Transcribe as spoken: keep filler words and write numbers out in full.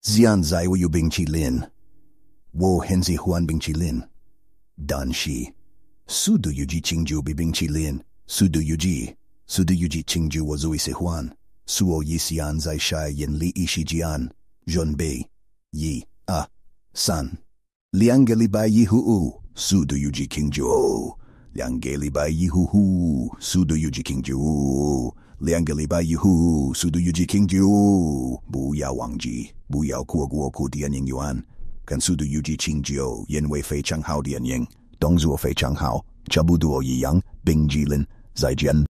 现在我有冰淇淋，我很喜欢冰淇淋。但是，速度有几庆祝比冰淇淋，速度有几，速度有几庆祝我最喜欢。所以现在下眼里一时间，准备一、二、三，两个礼拜以后，速度有几庆祝。两个礼拜以后，速度有几庆祝。两个礼拜以后，速度有几庆祝。不要忘记，不要错过过电影院，看速度有几庆祝，因为非常好电影，动作非常好，差不多一样。冰淇淋，再见。